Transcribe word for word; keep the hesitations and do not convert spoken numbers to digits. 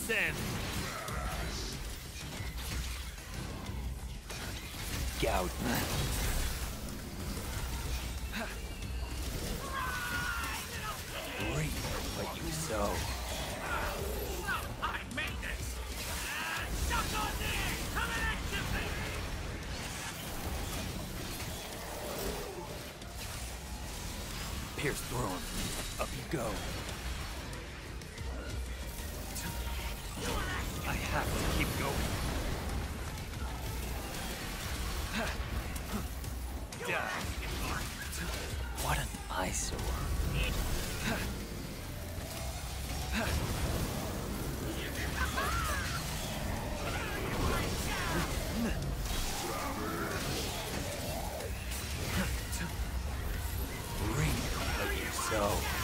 Send. Gout. Reap what you sow. I made this! Suck on this! Coming at you, baby! Pierce through him. Up you go. I have to keep going. What an eyesore. Reap what you sow.